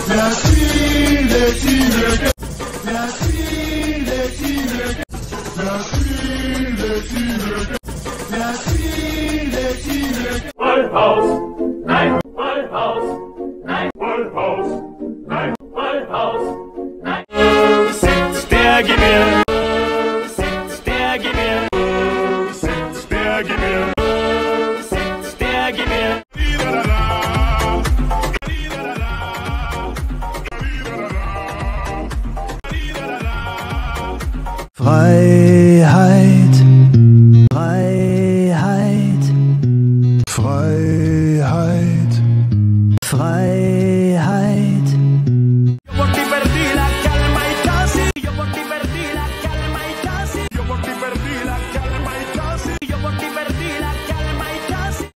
Vollhaus, nein, Vollhaus, nein, Vollhaus, nein, Vollhaus, nein. Sitzt der Gewehr, sitzt der Gewehr, sitzt der Gewehr, sitzt der Gewehr. Freiheit, Freiheit, Freiheit, Freiheit.